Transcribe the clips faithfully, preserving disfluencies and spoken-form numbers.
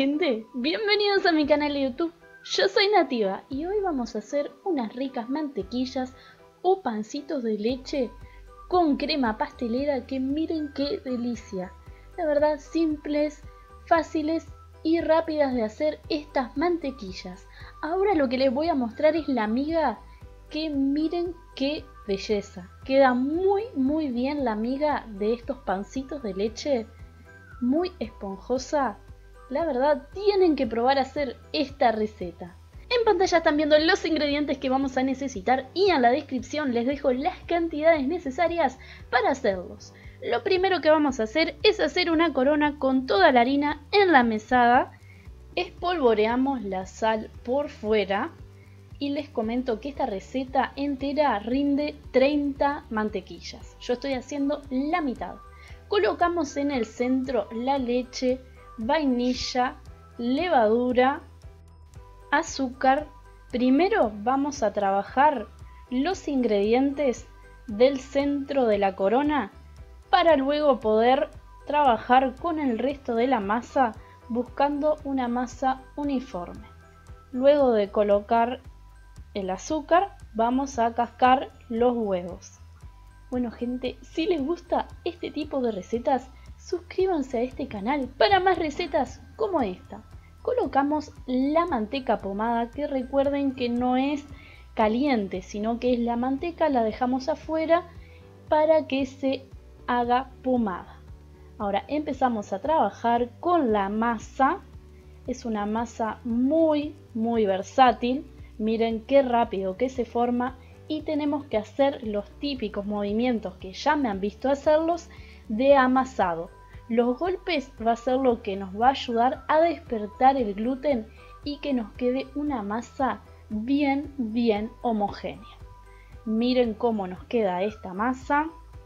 gente, bienvenidos a mi canal de YouTube. Yo soy Nativa y hoy vamos a hacer unas ricas mantequillas o pancitos de leche con crema pastelera que miren qué delicia. La verdad, simples, fáciles y rápidas de hacer estas mantequillas. Ahora lo que les voy a mostrar es la miga, que miren qué belleza. Queda muy muy bien la miga de estos pancitos de leche, muy esponjosa. La verdad, tienen que probar a hacer esta receta. En pantalla están viendo los ingredientes que vamos a necesitar y en la descripción les dejo las cantidades necesarias para hacerlos. Lo primero que vamos a hacer es hacer una corona con toda la harina en la mesada. Espolvoreamos la sal por fuera y les comento que esta receta entera rinde treinta mantequillas. Yo estoy haciendo la mitad. Colocamos en el centro la leche, vainilla, levadura, azúcar. Primero vamos a trabajar los ingredientes del centro de la corona para luego poder trabajar con el resto de la masa buscando una masa uniforme. Luego de colocar el azúcar vamos a cascar los huevos. Bueno gente, si les gusta este tipo de recetas, suscríbanse a este canal para más recetas como esta. Colocamos la manteca pomada, que recuerden que no es caliente, sino que es la manteca, la dejamos afuera para que se haga pomada. Ahora empezamos a trabajar con la masa. Es una masa muy muy versátil. Miren qué rápido que se forma y tenemos que hacer los típicos movimientos que ya me han visto hacerlos de amasado. Los golpes va a ser lo que nos va a ayudar a despertar el gluten y que nos quede una masa bien bien homogénea. Miren cómo nos queda esta masa,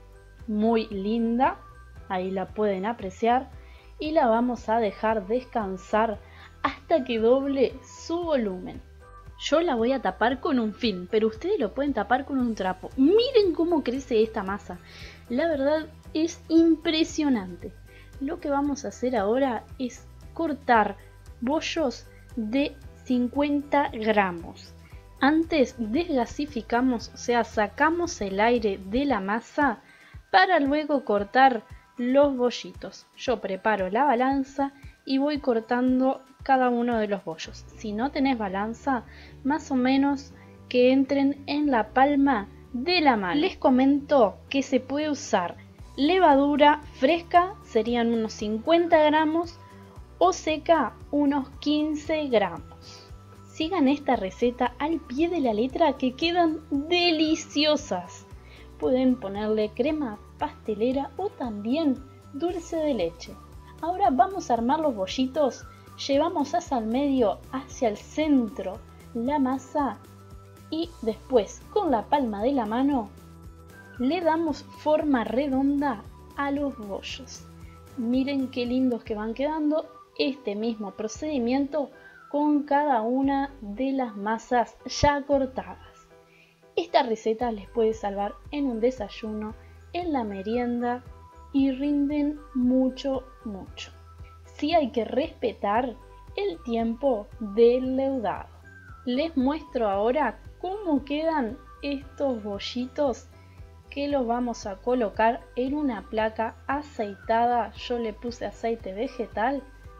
muy linda, ahí la pueden apreciar, y la vamos a dejar descansar hasta que doble su volumen. Yo la voy a tapar con un film, pero ustedes lo pueden tapar con un trapo. Miren cómo crece esta masa. La verdad es impresionante. Lo que vamos a hacer ahora es cortar bollos de cincuenta gramos. Antes desgasificamos, o sea, sacamos el aire de la masa para luego cortar los bollitos. Yo preparo la balanza y voy cortando cada uno de los bollos. Si no tenés balanza, más o menos que entren en la palma de la mano. Les comento que se puede usar levadura fresca, serían unos cincuenta gramos, o seca, unos quince gramos. Sigan esta receta al pie de la letra, que quedan deliciosas. Pueden ponerle crema pastelera o también dulce de leche. Ahora vamos a armar los bollitos. Llevamos hacia el medio, hacia el centro, la masa y después con la palma de la mano le damos forma redonda a los bollos. Miren qué lindos que van quedando. Este mismo procedimiento con cada una de las masas ya cortadas. Esta receta les puede salvar en un desayuno, en la merienda y rinden mucho mucho. Sí hay que respetar el tiempo del leudado. Les muestro ahora cómo quedan estos bollitos, que los vamos a colocar en una placa aceitada. Yo le puse aceite vegetal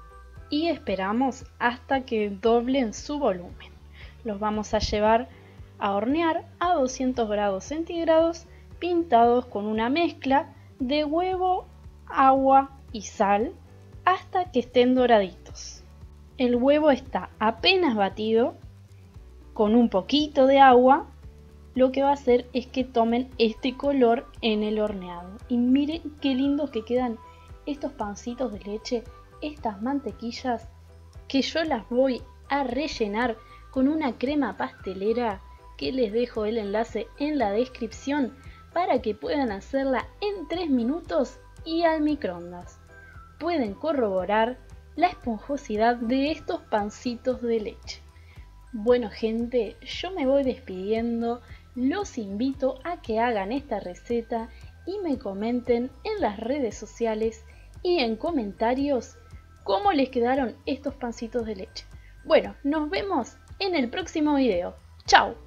y esperamos hasta que doblen su volumen. Los vamos a llevar a hornear a doscientos grados centígrados, pintados con una mezcla de huevo, agua y sal, hasta que estén doraditos. El huevo está apenas batido con un poquito de agua. Lo que va a hacer es que tomen este color en el horneado. Y miren qué lindos que quedan estos pancitos de leche, estas mantequillas, que yo las voy a rellenar con una crema pastelera, que les dejo el enlace en la descripción para que puedan hacerla en tres minutos y al microondas. Pueden corroborar la esponjosidad de estos pancitos de leche. Bueno gente, yo me voy despidiendo. Los invito a que hagan esta receta y me comenten en las redes sociales y en comentarios cómo les quedaron estos pancitos de leche. Bueno, nos vemos en el próximo video. ¡Chao!